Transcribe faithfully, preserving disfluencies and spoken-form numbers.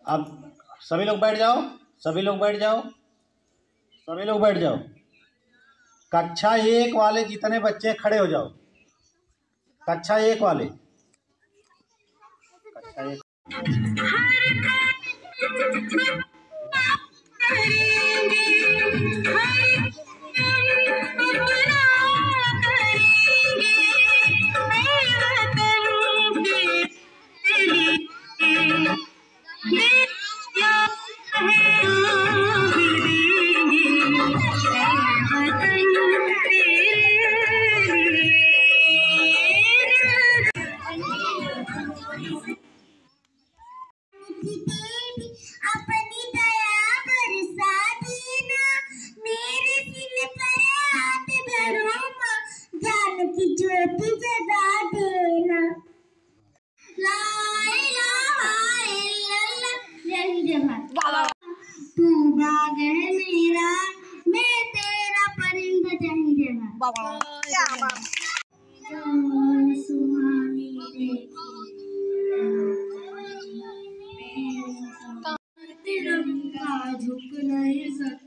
अब सभी लोग बैठ जाओ, सभी लोग बैठ जाओ, सभी लोग बैठ जाओ। कक्षा एक वाले जितने बच्चे खड़े हो जाओ। कक्षा एक वाले, कक्षा एक। अपनी दया बरसा देना, मेरे दिल पर हाथ धरो, ज्ञान की ज्योति जगा देना। ला इलाहा इल्लल्लाह, तू बाग है मेरा, मैं तेरा परिंदा जंगला। सुहानी तिरंगा झुक नहीं सकता।